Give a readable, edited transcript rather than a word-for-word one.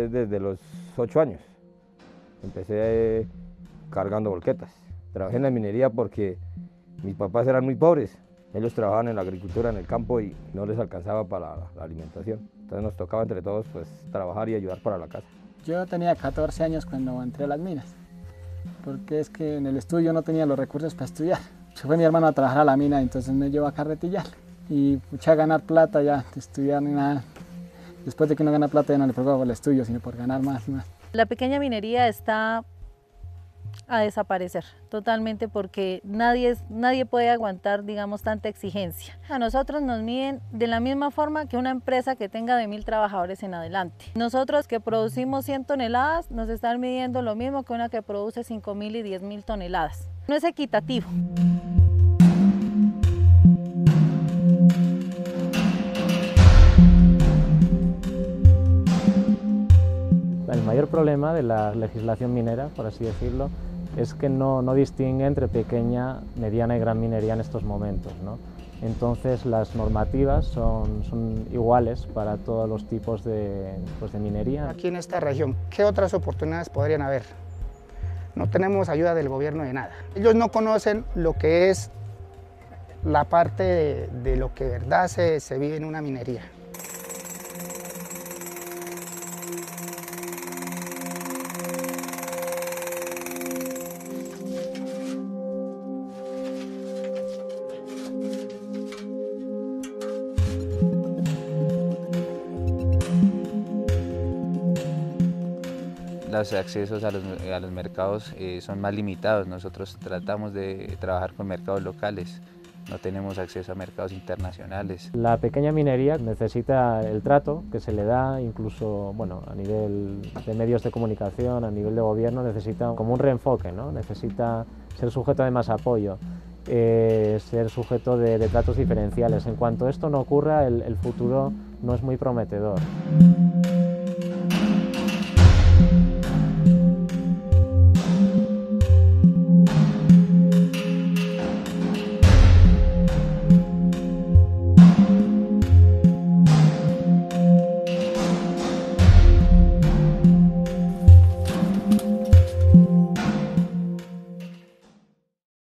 desde los 8 años. Empecé cargando volquetas. Trabajé en la minería porque mis papás eran muy pobres. Ellos trabajaban en la agricultura, en el campo, y no les alcanzaba para la alimentación. Entonces nos tocaba entre todos pues, trabajar y ayudar para la casa. Yo tenía 14 años cuando entré a las minas, porque es que en el estudio no tenía los recursos para estudiar. Se fue mi hermano a trabajar a la mina, entonces me llevó a carretillar. Y pucha, ganar plata ya, de estudiar ni nada. Después de que uno gana plata ya no le preocupa por el estudio, sino por ganar más y más. La pequeña minería está a desaparecer totalmente porque nadie puede aguantar, digamos, tanta exigencia. A nosotros nos miden de la misma forma que una empresa que tenga de 1000 trabajadores en adelante. Nosotros que producimos 100 toneladas nos están midiendo lo mismo que una que produce 5000 y 10.000 toneladas. No es equitativo. El mayor problema de la legislación minera, por así decirlo, es que no distingue entre pequeña, mediana y gran minería en estos momentos, ¿no? Entonces las normativas son iguales para todos los tipos de minería. Aquí en esta región, ¿qué otras oportunidades podrían haber? No tenemos ayuda del gobierno de nada. Ellos no conocen lo que es la parte de lo que de verdad se vive en una minería. Los accesos a los mercados son más limitados. Nosotros tratamos de trabajar con mercados locales, no tenemos acceso a mercados internacionales. La pequeña minería necesita el trato que se le da, incluso bueno, a nivel de medios de comunicación, a nivel de gobierno, necesita como un reenfoque, ¿no? Necesita ser sujeto de más apoyo, ser sujeto de tratos diferenciales. En cuanto esto no ocurra, el futuro no es muy prometedor.